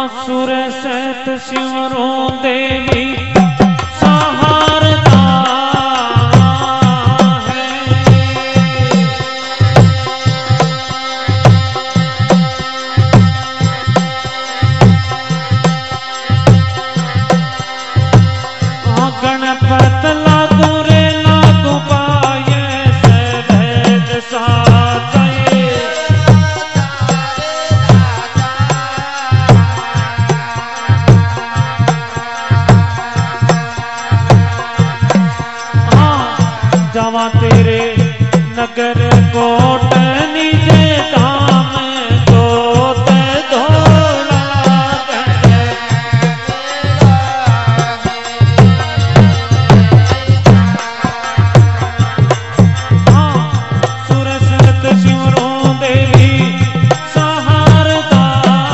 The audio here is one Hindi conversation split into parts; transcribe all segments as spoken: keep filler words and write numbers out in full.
सुर सत सिमरो देवी सहारता है। गणपत लागू रे लागू पाए सभेद साथ जावा तेरे नगर कोट निजे धाम जोत धोला हाँ सुरसत सिमरो देवी सहारता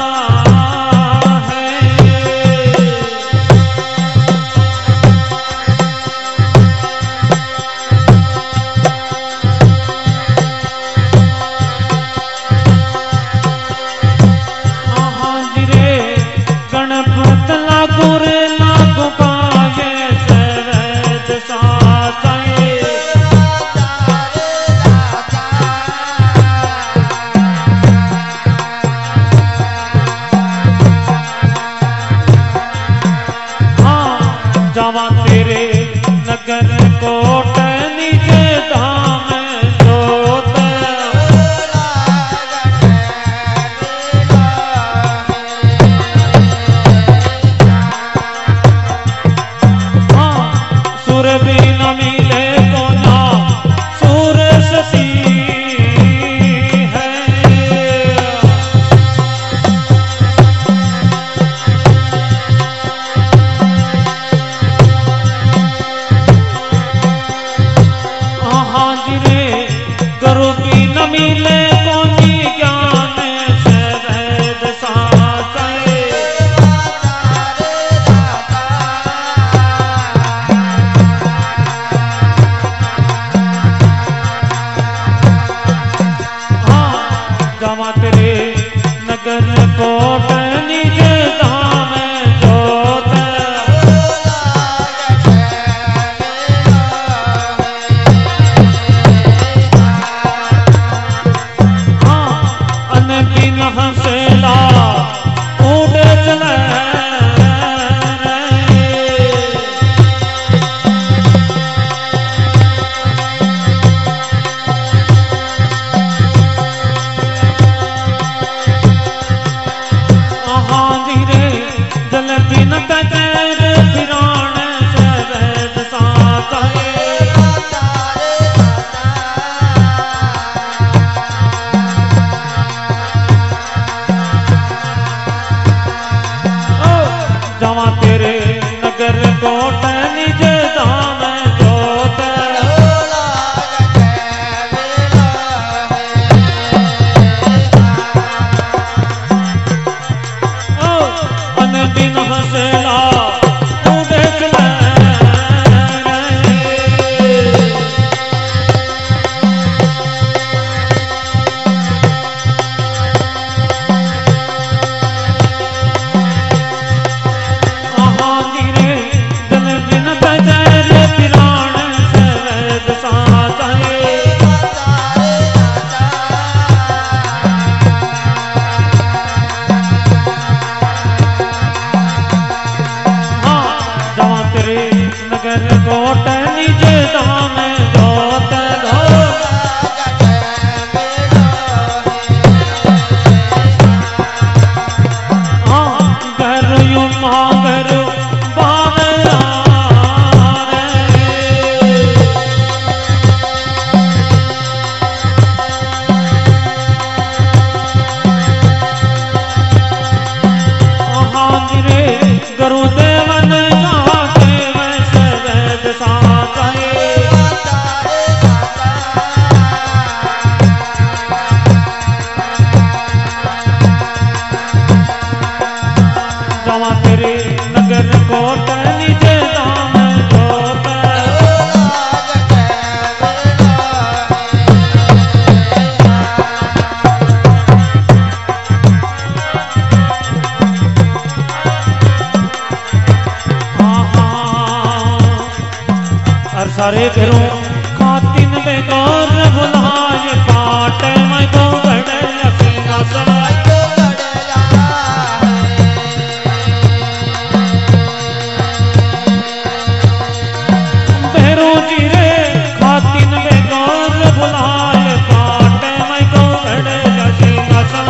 है। गणपत लागू रे लागू पाए सवेद साथाए। हाँ जावा तेरे नगर कोट निजे धाम जोत सुर भी न मिले तो ना सुर सती है। हाँ जी रे गुरु भी न मिले तो जी ज्ञान से वेद साथ है। जावा तेरे नगर कोट निजे धाम जोत हाँ अन बिन हंसेला उड़े चले जल बिन तैर फिरान से वेद साथ है। जावा तेरे नगर कोट निजे धाम जोत अन बिन हंसला उड़े चले हाँ जी रे जल बिन तैर फिरान से वेद साथ है। जावा तेरे नगर कोट निजे धाम जोत धो हाँ घर यू मागर बावरा हाँ जी रे गुरुदेवन साथ है। जावा तेरे नगर कोट निजे धाम जोत सारे फिरों खातिन बेकार बुलाए पाट मैं को बड़े सिंहासन भैरो जी रे खातिन बेकार बुलाए पाट मैं को बड़े सिंहासन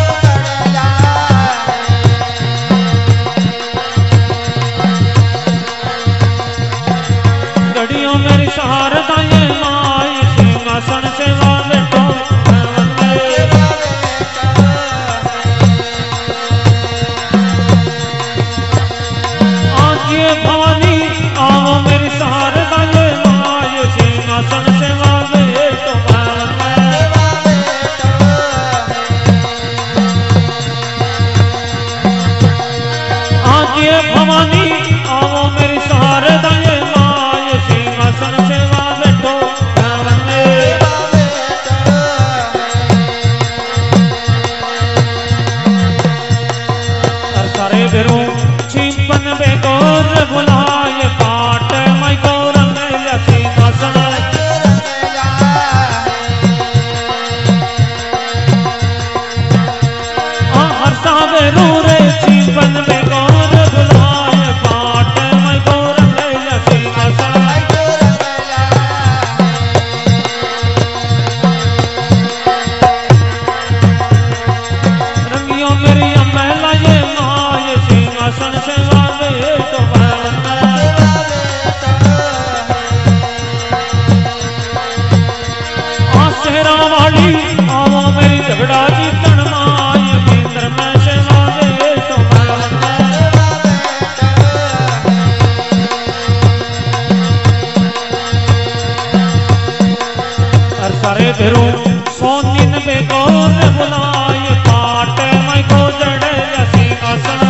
घड़ियों मेरी शारदा ये माय सिंहासन से बैठो आज ये भवानी आओ मेरी शारदा ये माय सिंहासन से बैठो आज ये भवानी आओ मेरी शारदा ये माय सिंहासन से बैठो सारे बिरू छिपन बेगौर बुलाए पाट मैं गौरंग सिंहासन हर्षा बेरू रे छिपन बेगौर बुलाए पाट मैं गौरंग सिंहासन रंगियों मेरी अमला ये माय सिंहासन से बैठो आसेरा वाली आओ मेरी झगड़ा जीतन माय केंद्र में से बैठो हर सारे फिरों सोनिन बेगौर बुलाए पाट मैं को जड़े सिंहासन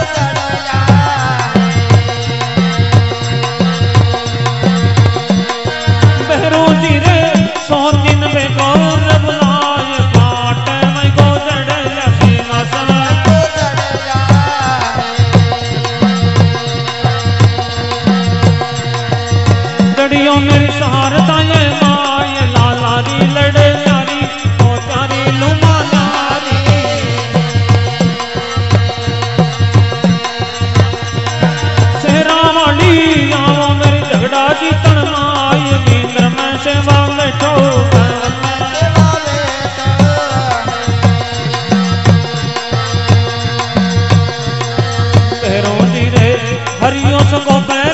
भैरो जी रे सोनिन बेगौर बुलाए पाट मैं को जड़े सिंहासन घड़ियों मेरी शारदा ये माय लाला री लड़े यारी ओ प्यारी लुमा नारी सेरा वाली आओ मेरी झगड़ा जीतन माय नींद्र में से बैठो भैरो जी रे हरियो सको